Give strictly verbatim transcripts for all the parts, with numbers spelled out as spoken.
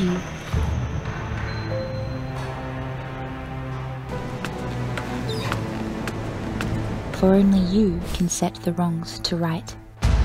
you. For only you can set the wrongs to right.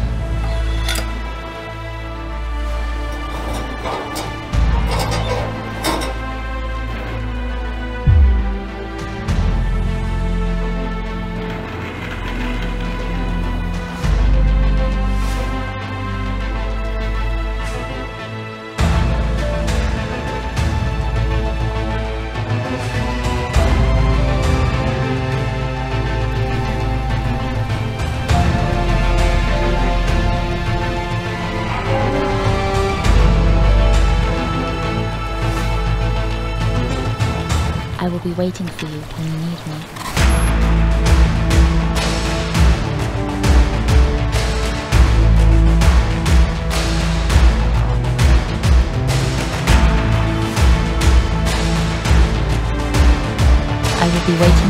I will be waiting for you when you need me. I will be waiting